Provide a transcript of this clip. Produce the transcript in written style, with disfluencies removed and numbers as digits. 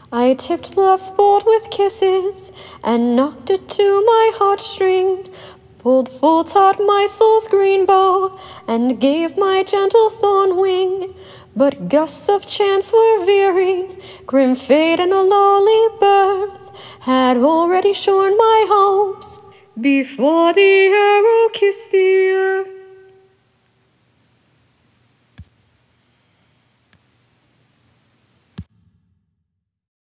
I tipped love's bolt with kisses, and knocked it to my heartstring, pulled full taut my soul's green bow, and gave my gentle thorn wing. But gusts of chance were veering, grim fate and a lowly birth had already shorn my hopes before the arrow kissed the earth.